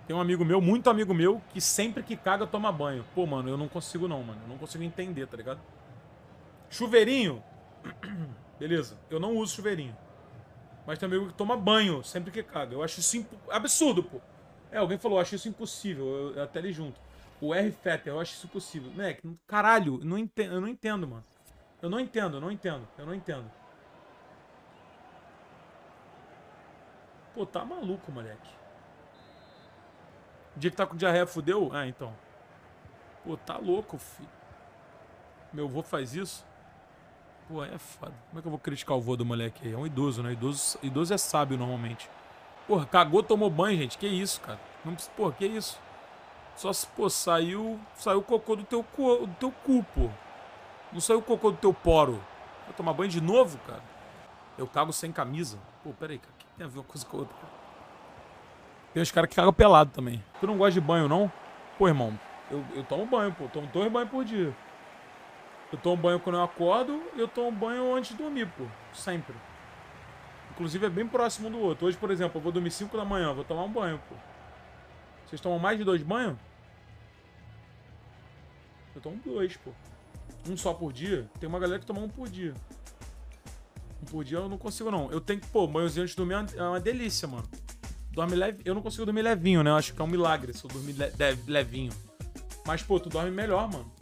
Tem um amigo meu, muito amigo meu, que sempre que caga toma banho. Pô, mano, eu não consigo não, mano. Eu não consigo entender, tá ligado? Chuveirinho. Beleza, eu não uso chuveirinho. Mas tem um amigo que toma banho sempre que caga. Eu acho isso absurdo, pô. Alguém falou, eu acho isso impossível. Eu até li junto. O R. Fetter, eu acho isso impossível. Moleque, caralho, eu não entendo, mano. Eu não entendo. Eu não entendo. Pô, tá maluco, moleque. O dia que tá com diarreia fudeu? Ah, então. Pô, tá louco, filho. Meu avô faz isso? Pô, é foda. Como é que eu vou criticar o vô do moleque aí? É um idoso, né? Idoso é sábio normalmente. Porra, cagou, tomou banho, gente. Que isso, cara? Não precisa. Porra, que isso? Só se, pô, saiu o cocô do teu cu, pô. Não saiu o cocô do teu poro. Vai tomar banho de novo, cara? Eu cago sem camisa. Pô, pera aí, cara. O que tem a ver uma coisa com a outra? Tem uns caras que cagam pelado também. Tu não gosta de banho, não? Pô, irmão, eu tomo banho, pô. Tomo 2 banhos por dia. Eu tomo banho quando eu acordo e eu tomo banho antes de dormir, pô. Sempre. Inclusive é bem próximo um do outro. Hoje, por exemplo, eu vou dormir 5 da manhã, vou tomar um banho, pô. Vocês tomam mais de 2 banhos? Eu tomo 2, pô. Um só por dia? Tem uma galera que toma um por dia. Um por dia eu não consigo, não. Eu tenho que, pô, banhozinho antes de dormir é uma delícia, mano. Dorme leve. Eu não consigo dormir levinho, né? Eu acho que é um milagre se eu dormir levinho. Mas, pô, tu dorme melhor, mano.